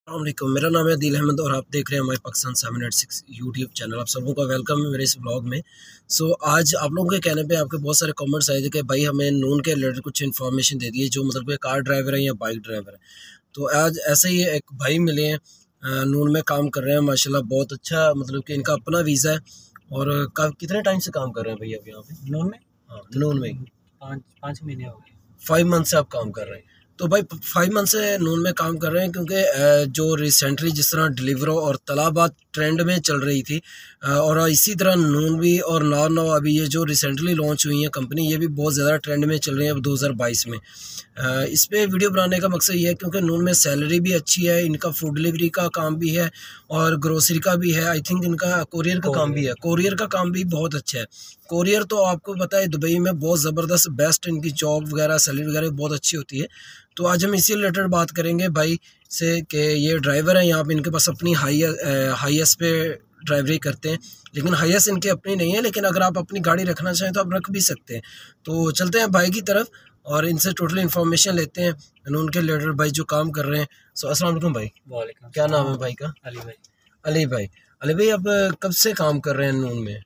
अस्सलामुअलैकुम, मेरा नाम है अदील अहमद और आप देख रहे हैं हमारे पाकिस्तान 786 यूट्यूब चैनल। आप सबों का वेलकम है मेरे इस ब्लॉग में। आज आप लोगों के कहने पे आपके बहुत सारे कमेंट्स आए थे कि भाई हमें नून के रिलेटेड कुछ इन्फॉर्मेशन दे दिए, जो मतलब कोई कार ड्राइवर है या बाइक ड्राइवर है। तो आज ऐसे ही एक भाई मिले हैं, नून में काम कर रहे हैं माशाल्लाह, बहुत अच्छा, मतलब कि इनका अपना वीज़ा है। और कितने टाइम से काम कर रहे हैं भैया आप यहाँ पे नून में? हाँ, नून में पाँच महीने हो गए। 5 मंथ से आप काम कर रहे हैं। तो भाई 5 मंथ से नून में काम कर रहे हैं, क्योंकि जो रिसेंटली जिस तरह डिलीवरो और तलाबात ट्रेंड में चल रही थी, और इसी तरह नून भी और नाव अभी ये जो रिसेंटली लॉन्च हुई है कंपनी, ये भी बहुत ज़्यादा ट्रेंड में चल रही है अब 2022 में। इस पर वीडियो बनाने का मकसद ये है क्योंकि नून में सैलरी भी अच्छी है, इनका फूड डिलीवरी का काम भी है और ग्रोसरी का भी है। आई थिंक इनका कोरियर का काम भी है, कोरियर का काम भी बहुत अच्छा है। कोरियर तो आपको पता है दुबई में बहुत ज़बरदस्त बेस्ट इनकी जॉब वगैरह सैलरी वगैरह बहुत अच्छी होती है। तो आज हम इसी रिलेटेड बात करेंगे भाई से कि ये ड्राइवर हैं यहाँ पे, इनके पास अपनी हाईएस्ट पे ड्राइवरी करते हैं, लेकिन हाईएस्ट इनकी अपनी नहीं है, लेकिन अगर आप अपनी गाड़ी रखना चाहें तो आप रख भी सकते हैं। तो चलते हैं भाई की तरफ और इनसे टोटल इन्फॉर्मेशन लेते हैं उनके रिलेटेड, भाई जो काम कर रहे हैं। अस्सलाम वालेकुम भाई। वालेकुम। क्या नाम है भाई का? अली भाई। अली भाई, अली भाई आप कब से काम कर रहे हैं नून में?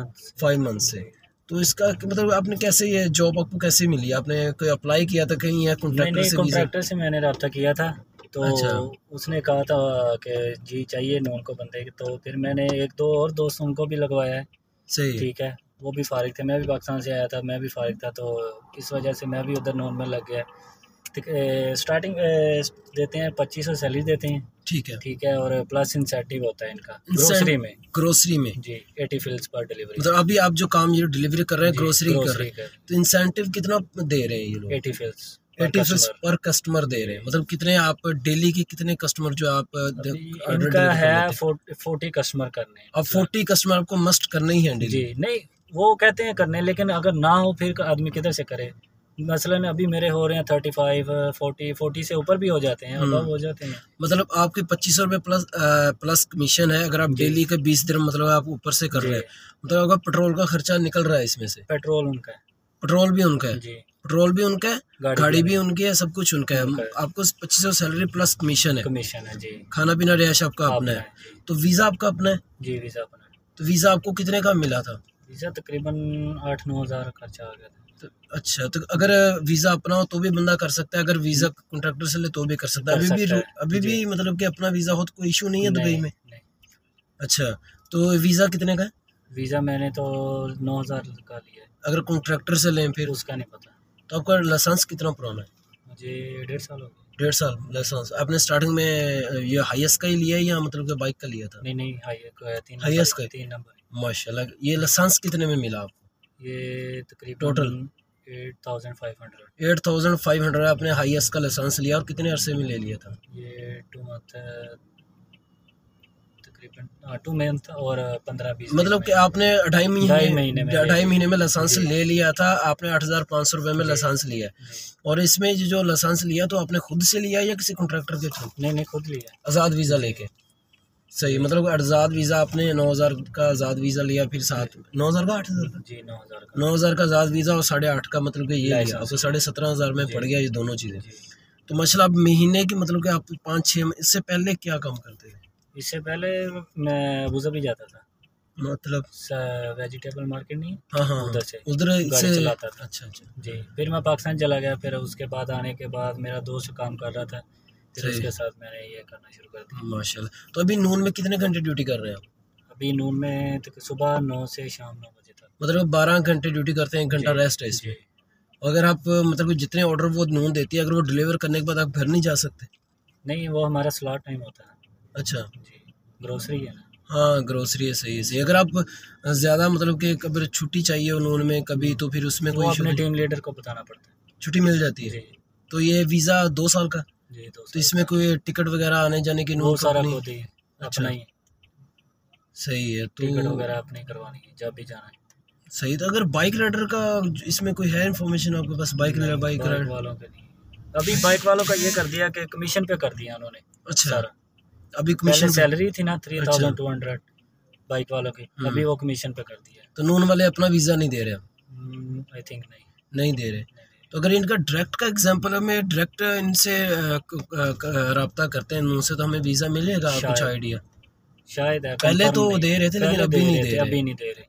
5 मंथ से। तो इसका मतलब आपने कैसे, ये जॉब आपको कैसे मिली? आपने कोई अप्लाई किया था कहीं या कॉन्ट्रैक्टर से मैंने रब्ता किया था, तो अच्छा। उसने कहा था कि जी चाहिए नून को बंदे की, तो फिर मैंने एक दो और दोस्तों को भी लगवाया है। सही, ठीक है, वो भी फारिग थे, मैं भी पाकिस्तान से आया था, मैं भी फारिग था, तो इस वजह से मैं भी उधर नून में लग गया। स्टार्टिंग देते हैं 2500 सैलरी देते हैं। ठीक है, और प्लस इंसेंटिव होता है इनका ग्रोसरी में जी 80 फिल्स पर डिलीवरी। मतलब अभी आप जो काम ये डिलीवरी कर रहे हैं ग्रोसरी कर रहे हैं, तो इंसेंटिव कितना दे रहे हैं ये लोग? 80 फिल्स पर कस्टमर दे रहे हैं। मतलब कितने आप डेली के कितने कस्टमर जो आप इनका है 40 कस्टमर करने हैं। अब 40 कस्टमर आपको मस्ट करने ही है जी, नहीं वो कहते हैं करने, लेकिन अगर ना हो फिर आदमी किधर से करे। मसलन अभी मेरे हो रहे हैं 35 40 से ऊपर भी हो जाते हैं, अब हो जाते हैं। मतलब आपके 2500 रुपये प्लस कमीशन है अगर आप डेली के 20 दिन मतलब आप ऊपर से कर रहे हैं। मतलब अगर पेट्रोल का खर्चा निकल रहा है इसमें से? पेट्रोल उनका है, पेट्रोल भी उनका है जी, पेट्रोल भी उनका है, गाड़ी भी उनकी है, सब कुछ उनका है। आपको 2500 सैलरी प्लस कमीशन है जी। खाना पीना रिहाइश आपका अपना है। तो वीज़ा आपका अपना है जी? वीज़ा अपना है। तो वीज़ा आपको कितने का मिला था? वीज़ा तकरीबन 8-9 हज़ार खर्चा आ गया था। तो अच्छा, तो अगर वीज़ा अपना हो तो भी बंदा कर सकता है, अगर वीज़ा कॉन्ट्रैक्टर से ले तो भी कर सकता है। अभी भी मतलब कि अपना वीज़ा हो तो कोई इशू नहीं है दुबई में? अच्छा, तो वीज़ा कितने का है? वीज़ा मैंने तो 9,000 का लिया है। अगर कॉन्ट्रैक्टर से लें फिर? उसका नहीं पता। तो आपका लाइसेंस कितना पुराना है? मुझे 1.5 साल हो गए। 1.5 साल लाइसेंस। आपने स्टार्टिंग में ये हाईएस्ट का ही लिया है या मतलब कि बाइक का लिया था? नहीं हाईएस्ट का 3 नंबर। माशाल्लाह। ये लाइसेंस कितने में मिला आपको? ये तकरीबन टोटल 8,500 आपने हाईएस्ट का लाइसेंस लिया, और कितने अरसे में ले लिया था? ये 2 मंथ तकरीबन 2 मंथ और 15-20। मतलब कि आपने 2.5 महीने में लाइसेंस ले लिया था। आपने 8,500 रुपये में लाइसेंस लिया। और इसमें जो लाइसेंस लिया तो आपने खुद से लिया या किसी कॉन्ट्रैक्टर के थ्रू? नहीं, खुद लिया, आज़ाद वीज़ा लेके। सही, मतलब आज़ाद वीज़ा आपने 9,000 का आज़ाद वीज़ा लिया, फिर 9,000 का 8,000 का जी 9,000 का आज़ाद वीज़ा और 8,500 का मतलब कि ये लिया आपको 17,500 में पड़ गया ये दोनों चीज़ें। तो माशाल्लाह, आप महीने की मतलब कि आप 5-6, इससे पहले क्या काम करते थे? इससे पहले मैं अबू धाबी जाता था, मतलब वेजिटेबल मार्केट नहीं? हाँ, उधर से चलाता था। अच्छा जी, फिर मैं पाकिस्तान चला गया, फिर उसके बाद आने के बाद मेरा दोस्त काम कर रहा था, फिर उसके साथ मैंने ये करना शुरू कर दिया। माशाल्लाह। तो अभी नून में कितने घंटे ड्यूटी कर रहे हैं आप? अभी नून में तो सुबह 9 से शाम 9 बजे तक। मतलब 12 घंटे ड्यूटी करते हैं, 1 घंटा रेस्ट है इसमें। अगर आप मतलब जितने ऑर्डर वो नून देती है, अगर वो डिलीवर करने के बाद आप घर नहीं जा सकते? नहीं, वो हमारा स्लॉट टाइम होता है। अच्छा जी, ग्रोसरी है ना? हाँ, ग्रोसरी है, सही। अगर आप ज़्यादा मतलब कि कभी छुट्टी चाहिए हो नून में कभी, तो फिर उसमें कोई अपने टीम लीडर को बताना पड़ता है, छुट्टी मिल जाती है। तो ये वीज़ा 2 साल का जी? 2 साल। तो इसमें कोई टिकट वगैरह आने जाने की वो सारा खुद ही अपना ही। सही है। तो टिकट वगैरह अपनी करवानी है जब भी जाना है। सही। तो अगर बाइक राइडर का इसमें कोई है इन्फॉर्मेशन आपके पास? बाइक राइडर वालों के नहीं, अभी बाइक वालों का ये कर दिया कि कमीशन पे कर दिया उन्होंने। अच्छा, सारा अभी कमीशन सैलरी थी ना 3,200 बाइक वालों की, अभी वो कमीशन पे कर दिया। तो नून वाले अपना वीज़ा नहीं दे रहे? आई थिंक नहीं दे रहे। तो अगर इनका डायरेक्ट का एग्जांपल है, मैं डायरेक्ट इनसे रब्ता करते हैं उनसे, तो हमें वीज़ा मिलेगा? कुछ आइडिया? शायद है, पहले तो दे रहे थे लेकिन अभी नहीं दे रहे। अभी नहीं दे रहे।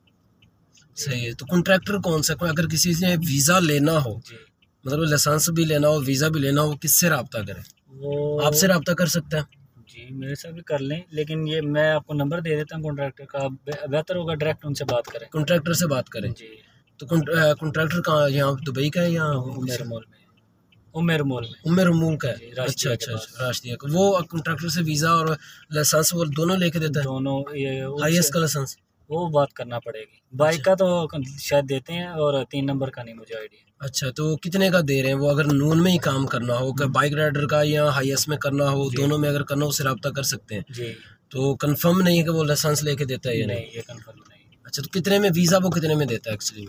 सही है। तो कॉन्ट्रैक्टर कौन सा, अगर किसी ने वीज़ा लेना हो, मतलब लाइसेंस भी लेना हो, वीज़ा भी लेना हो, किससे रब्ता करें? वो आपसे रब्ता कर सकते हैं? जी मेरे से भी कर लें, लेकिन ये मैं आपको नंबर दे देता हूँ कॉन्ट्रैक्टर का, बेहतर होगा डायरेक्ट उनसे बात करें। कॉन्ट्रैक्टर से बात करें जी। तो कॉन्ट्रैक्टर कहाँ, यहाँ दुबई का है या उमेर मॉल में? उमेर मॉल का है। अच्छा अच्छा, राष्ट्रीय का। वो कॉन्ट्रैक्टर से वीज़ा और लाइसेंस वो दोनों लेके देता है? दोनों। ये हाईएस्ट का लाइसेंस वो बात करना पड़ेगी। बाइक का तो शायद देते हैं, और 3 नंबर का नहीं मुझे आइडिया। अच्छा, तो कितने का दे रहे हैं वो, अगर नून में ही काम करना हो, कि बाइक राइडर का या हाईएस्ट में करना हो, दोनों में अगर करना हो, उससे रब्ता कर सकते हैं जी। तो कंफर्म नहीं है कि वो लाइसेंस लेके देता है या नहीं? ये कंफर्म नहीं। अच्छा, तो कितने में वीज़ा, वो कितने में देता है एक्चुअली में?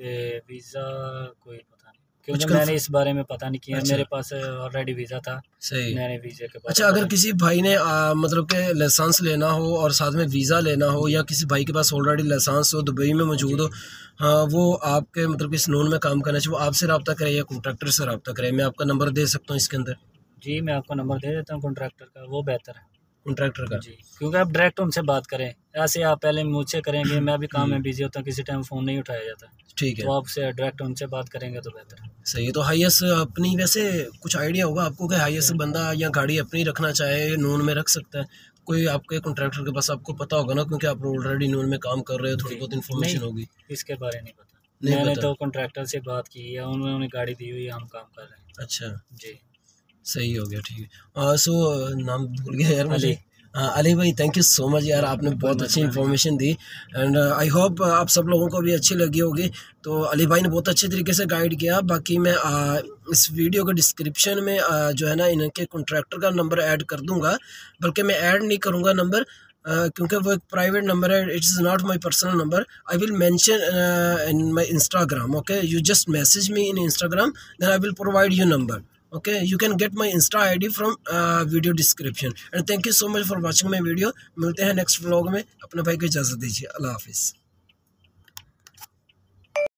वीज़ा कोई पता नहीं, क्योंकि मैंने इस बारे में पता नहीं किया। अच्छा। मेरे पास ऑलरेडी वीज़ा था। सही। मैंने वीज़े के अच्छा, अगर किसी भाई ने मतलब के लाइसेंस लेना हो और साथ में वीज़ा लेना हो, या किसी भाई के पास ऑलरेडी लाइसेंस हो, दुबई में मौजूद हो, हाँ, वो आपके मतलब कि नून में काम करना चाहिए, वो आपसे रब्ता करे या कॉन्ट्रैक्टर से रब्ता करे? मैं आपका नंबर दे सकता हूँ इसके अंदर? जी मैं आपको नंबर दे देता हूँ कॉन्ट्रैक्टर का, वो बेहतर है। कॉन्ट्रैक्टर का जी, क्योंकि आप डायरेक्ट उनसे बात करें, ऐसे आप पहले मुझसे करेंगे, मैं भी काम में बिजी होता हूँ, किसी टाइम फ़ोन नहीं उठाया जाता। ठीक है, तो आपसे डायरेक्ट उनसे बात करेंगे तो बेहतर है। सही है। तो हाईएस्ट अपनी, वैसे कुछ आइडिया होगा आपको कि हाईएस्ट बंदा या गाड़ी अपनी रखना चाहे नून में रख सकता है? कोई आपके कॉन्ट्रैक्टर के पास आपको पता होगा ना, क्योंकि आप ऑलरेडी नून में काम कर रहे हो, थोड़ी बहुत इन्फॉर्मेशन होगी। इसके बारे नहीं पता, मैंने तो कॉन्ट्रैक्टर से बात की है, उन्होंने गाड़ी दी हुई है, हम काम कर रहे हैं। अच्छा जी, सही हो गया, ठीक है। सो नाम भूल गया यार मुझे। अली भाई, थैंक यू सो मच यार, आपने बहुत अच्छी इन्फॉर्मेशन दी, एंड आई होप आप सब लोगों को भी अच्छी लगी होगी। तो अली भाई ने बहुत अच्छे तरीके से गाइड किया। बाकी मैं इस वीडियो के डिस्क्रिप्शन में जो है ना, इनके कॉन्ट्रैक्टर का नंबर ऐड कर दूंगा, बल्कि मैं ऐड नहीं करूंगा नंबर, क्योंकि वो एक प्राइवेट नंबर है, it's not my personal number. I will mention in my Instagram, okay, you just message me in Instagram, then I will provide you number. Okay, you can get my Insta ID from video description, and thank you so much for watching my video। मिलते हैं next vlog में। अपने भाई को इजाज़त दीजिए। अल्लाह हाफिज़।